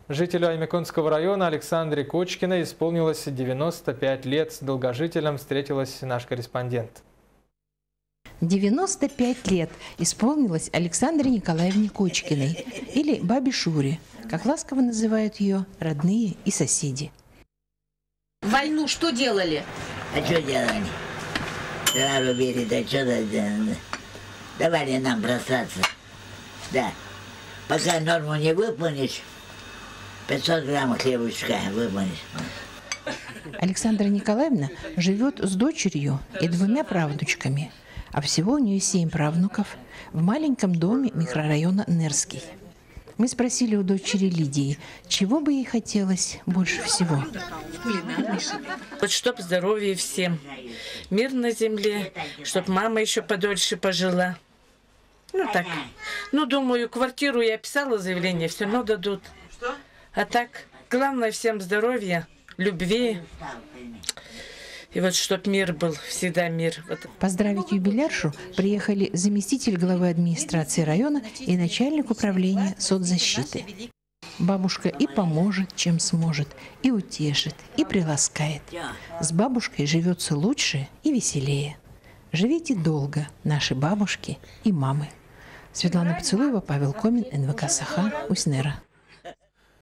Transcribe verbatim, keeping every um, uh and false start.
Жителю Аймяконского района Александре Кочкиной исполнилось девяносто пять лет. С долгожителем встретилась наш корреспондент. девяносто пять лет исполнилось Александре Николаевне Кочкиной, или бабе Шуре, как ласково называют ее родные и соседи. В войну что делали? А что делали? Сразу били, да что-то делали. Давали нам бросаться. Да. Пока норму не выполнишь, пятьсот грамм хлебушка выполнишь. Александра Николаевна живет с дочерью и двумя правнучками, а всего у нее семь правнуков в маленьком доме микрорайона Нерский. Мы спросили у дочери Лидии, чего бы ей хотелось больше всего. Вот чтоб здоровья всем, мир на земле, чтоб мама еще подольше пожила. Ну так, ну думаю, квартиру я писала заявление, все равно дадут. А так, главное всем здоровья, любви. И вот чтоб мир был, всегда мир. Вот. Поздравить юбиляршу приехали заместитель главы администрации района и начальник управления соцзащиты. Бабушка и поможет, чем сможет, и утешит, и приласкает. С бабушкой живется лучше и веселее. Живите долго, наши бабушки и мамы. Светлана Поцелуева, Павел Комин, эн вэ ка Саха, Уснера.